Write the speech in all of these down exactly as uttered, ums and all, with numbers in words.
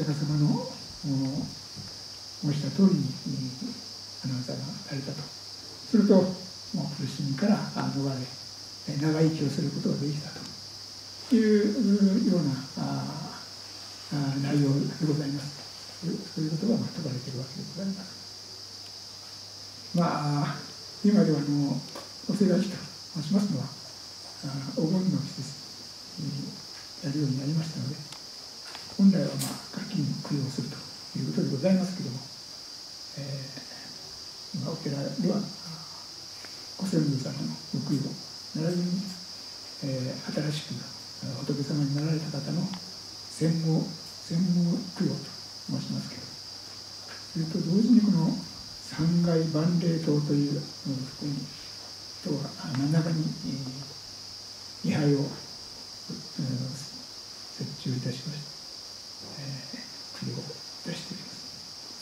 釈迦様の申した通りにアナウンサーがされたとすると、もう苦しみから逃れ、長生きをすることができたというようなああ内容でございます。そういうことが説かれているわけでございます。まあ、今ではのお世話期と申しますのは、お盆の季節にやるようになりましたので、本来はまあ夏季に供養するということでございますけれども、えー、今お寺ではご先祖様のご供養並びに、えー、新しく仏様になられた方の宣語宣語供養と申しますけど、それと同時にこの三階万礼塔というそこに人は真ん中に位牌を設置をいたしまして、えー、供養をいたしております。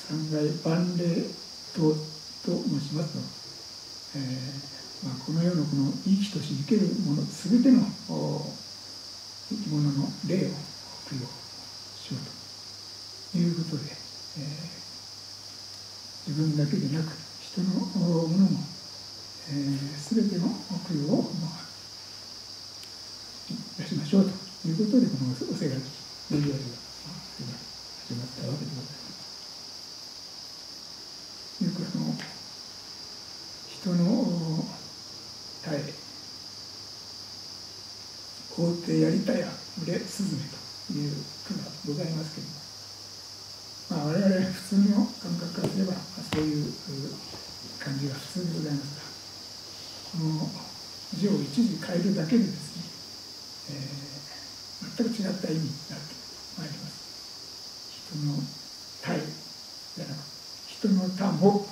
三階万礼塔と申しますのは、えーまあ、この世のこの生きとし生けるもの全ての生き物の霊を供養しようということで、えー自分だけでなく人のものも、えー、全ての供養を、まあ、いたしましょうということで、このおせがきの行事が始まったわけでございます。よくあの人の耐え放ってやりたや群れスズメという句がございますけれども、まあ、我々普通の感覚からすれば、まあ、そういう感じが普通でございますが、この字を一時変えるだけでですね、えー、全く違った意味になってまいります。人の体じゃなく、人の他も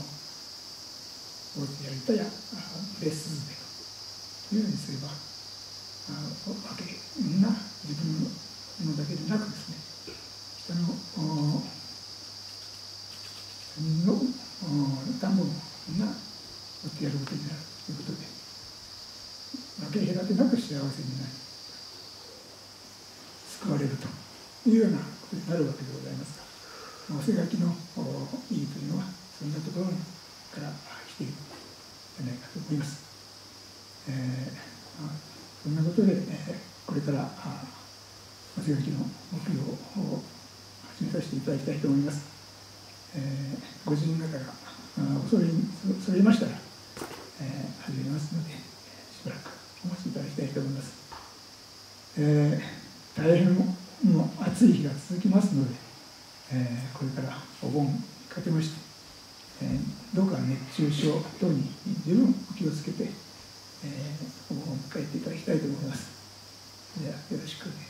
大手やりたやレスズメというようにすれば、わけみんな自分のものだけでなくですね、人の他人の田んぼもみんな追ってやることになるということで、分け隔てなく幸せになり救われるというようなことになるわけでございますが、おせがきの意義というのはそんなところから来ているのではないかと思います。えーまあ、そんなことで、えー、これからおせがきの目標を始めさせていただきたいと思います。えー、ご自分方が恐れそれましたら、えー、始めますので、しばらくお待ちいただきたいと思います。えー、大変もう暑い日が続きますので、えー、これからお盆にかけまして、えー、どうか熱中症等に十分お気をつけて、えー、お盆を迎えていただきたいと思います。ではよろしくお願いします。